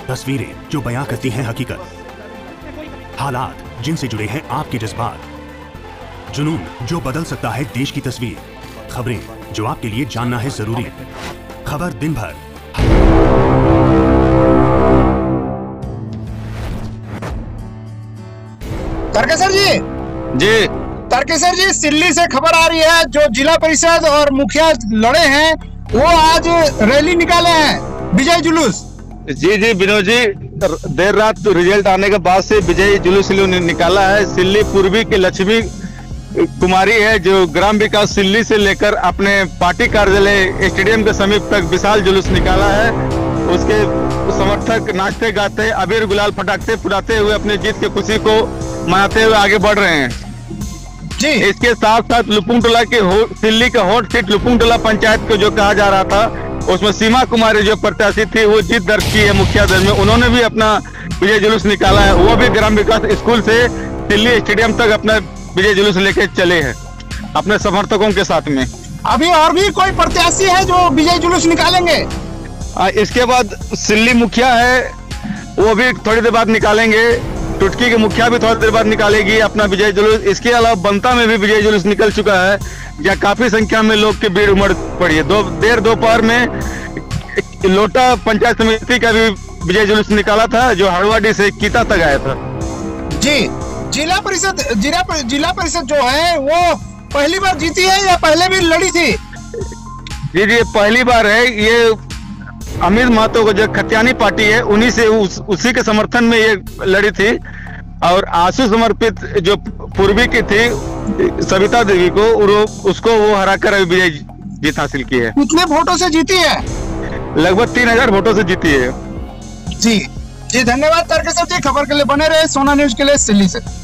तस्वीरें जो बयां करती हैं हकीकत, हालात जिनसे जुड़े हैं आपके जज्बात, जुनून जो बदल सकता है देश की तस्वीर, खबरें जो आपके लिए जानना है जरूरी। खबर दिन भर। तारकेसर जी तारकेसर जी, सिल्ली से खबर आ रही है, जो जिला परिषद और मुखिया लड़े हैं वो आज रैली निकाले हैं, विजय जुलूस। जी विनोद जी, देर रात रिजल्ट आने के बाद से विजय जुलूस निकाला है। सिल्ली पूर्वी के लक्ष्मी कुमारी है जो ग्राम विकास सिल्ली से लेकर अपने पार्टी कार्यालय स्टेडियम के समीप तक विशाल जुलूस निकाला है। उसके समर्थक नाचते गाते अबीर गुलाल फटाकते फुलाते हुए अपनी जीत की खुशी को मनाते हुए आगे बढ़ रहे हैं जी। इसके साथ साथ लुपुंग टोला के सिल्ली का हॉट सीट लुपुंग टोला पंचायत को जो कहा जा रहा था, उसमें सीमा कुमारी जो प्रत्याशी थी वो जीत दर्ज की है मुखिया दल में। उन्होंने भी अपना विजय जुलूस निकाला है। वो भी ग्राम विकास स्कूल से सिल्ली स्टेडियम तक अपना विजय जुलूस लेके चले हैं अपने समर्थकों के साथ में। अभी और भी कोई प्रत्याशी है जो विजय जुलूस निकालेंगे? इसके बाद सिल्ली मुखिया है, वो भी थोड़ी देर बाद निकालेंगे। टुटकी के मुखिया भी थोड़ी देर बाद निकालेगी अपना विजय जुलूस। इसके अलावा बनता में भी विजय जुलूस निकल चुका है, जहाँ काफी संख्या में लोग की भीड़ उमड़ पड़ी है। दोपहर में लोटा पंचायत समिति का भी विजय जुलूस निकाला था, जो हड़वाडी से कीता तक आया था। जी, जिला परिषद जो है वो पहली बार जीती है या पहले भी लड़ी थी? जी पहली बार है। ये अमित महतो को जो खतियानी पार्टी है उन्हीं से उसी के समर्थन में ये लड़ी थी। और आंसू समर्पित जो पूर्वी की थी सविता देवी को, उसको वो हराकर विजय जीत हासिल की है। कितने वोटों से जीती है? लगभग 3000 वोटों से जीती है। जी धन्यवाद तारकेसर जी। खबर के लिए बने रहे सोना न्यूज के लिए सिल्ली से।